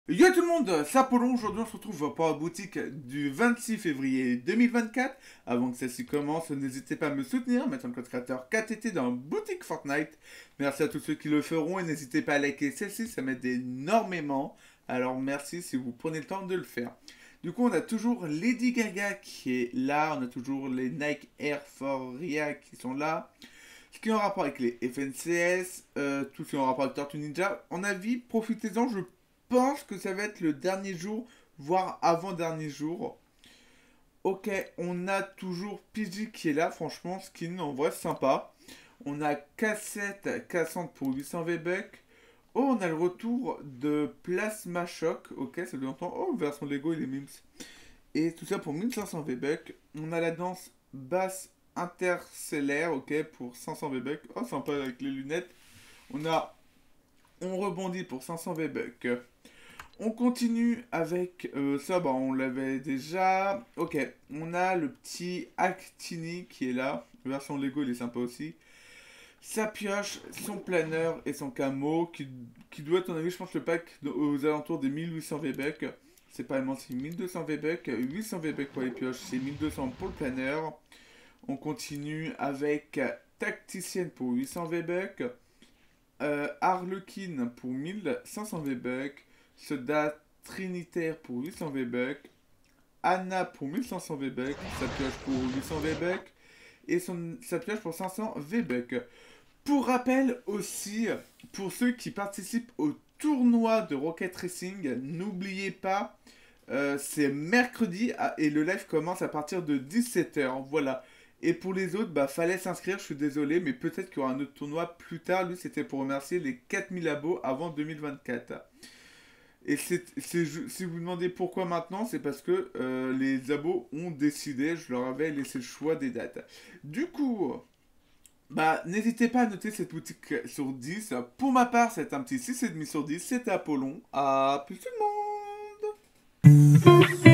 Yo tout le monde, c'est Apollon. Aujourd'hui on se retrouve pour la boutique du 26 février 2024. Avant que celle-ci commence, n'hésitez pas à me soutenir, mettre un code créateur KTT dans la boutique Fortnite. Merci à tous ceux qui le feront et n'hésitez pas à liker celle-ci, ça m'aide énormément. Alors merci si vous prenez le temps de le faire. Du coup on a toujours Lady Gaga qui est là, on a toujours les Nike Air Foria qui sont là. Ce qui est en rapport avec les FNCS, tout ce qui est en rapport avec Tortue Ninja. En avis, profitez-en, je pense que ça va être le dernier jour, voire avant-dernier jour. Ok, on a toujours PG qui est là, franchement, skin en vrai sympa. On a Cassette cassante pour 800 V-Bucks. Oh, on a le retour de Plasma Shock. Ok, ça doit entendre. Oh, version Lego, il est mims. Et tout ça pour 1500 V-Bucks. On a la danse basse interstellaire, ok, pour 500 V-Bucks. Oh, sympa avec les lunettes. On rebondit pour 500 V-Bucks. On continue avec ça, bah on l'avait déjà. Ok, on a le petit Actini qui est là. Version Lego, il est sympa aussi. Sa pioche, son planeur et son camo qui doit, à ton avis, je pense, le pack aux alentours des 1800 V-Bucks. C'est pas vraiment, c'est 1200 V-Bucks, 800 V-Bucks pour les pioches, c'est 1200 pour le planeur. On continue avec Tacticienne pour 800 V-Bucks. Harlequin pour 1500 V-Bucks. Soda Trinitaire pour 800 V-Bucks. Anna pour 1500 V-Bucks. Sa pioche pour 800 V-Bucks. Et sa pioche pour 500 V-Bucks. Pour rappel aussi, pour ceux qui participent au tournoi de Rocket Racing, n'oubliez pas, c'est mercredi et le live commence à partir de 17h. Voilà. Et pour les autres, bah fallait s'inscrire, je suis désolé, mais peut-être qu'il y aura un autre tournoi plus tard. Lui, c'était pour remercier les 4000 abos avant 2024. Et si vous vous demandez pourquoi maintenant, c'est parce que les abos ont décidé, je leur avais laissé le choix des dates. Du coup, bah n'hésitez pas à noter cette boutique sur 10. Pour ma part, c'est un petit 6,5 sur 10. C'était Apollon. À plus tout le monde.